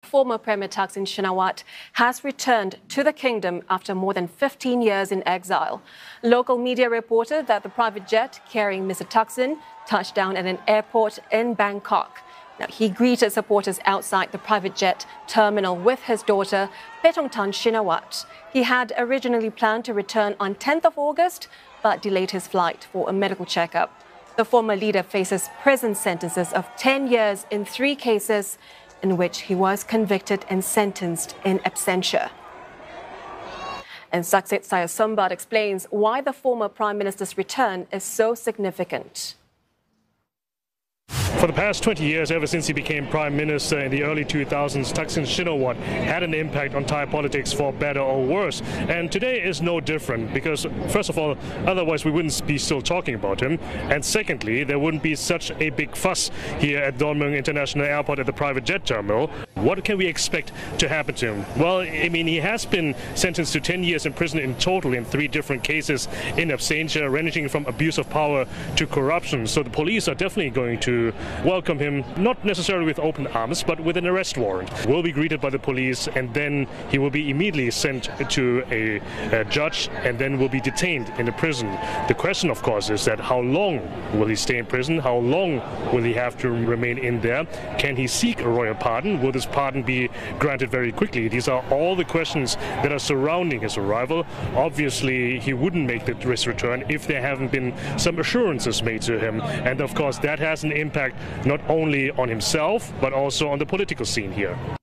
former Premier Thaksin Shinawatra has returned to the kingdom after more than 15 years in exile. Local media reported that the private jet carrying Mr. Thaksin touched down at an airport in Bangkok. Now, he greeted supporters outside the private jet terminal with his daughter, Thaksin Shinawatra. He had originally planned to return on 10th of August, but delayed his flight for a medical checkup. The former leader faces prison sentences of 10 years in 3 cases in which he was convicted and sentenced in absentia. And Saksith Saiyasombut explains why the former Prime Minister's return is so significant. For the past 20 years, ever since he became Prime Minister in the early 2000s, Thaksin Shinawatra had an impact on Thai politics for better or worse. And today is no different because, first of all, otherwise we wouldn't be still talking about him. And secondly, there wouldn't be such a big fuss here at Don Mueang International Airport at the private jet terminal. What can we expect to happen to him? Well, I mean, he has been sentenced to 10 years in prison in total in 3 different cases in absentia, ranging from abuse of power to corruption. So the police are definitely going to welcome him, not necessarily with open arms, but with an arrest warrant. Will be greeted by the police, and then he will be immediately sent to a judge, and then will be detained in the prison. The question, of course, is that how long will he stay in prison? How long will he have to remain in there? Can he seek a royal pardon? Will this pardon be granted very quickly? These are all the questions that are surrounding his arrival. Obviously, he wouldn't make this return if there haven't been some assurances made to him, and of course that has an impact not only on himself, but also on the political scene here.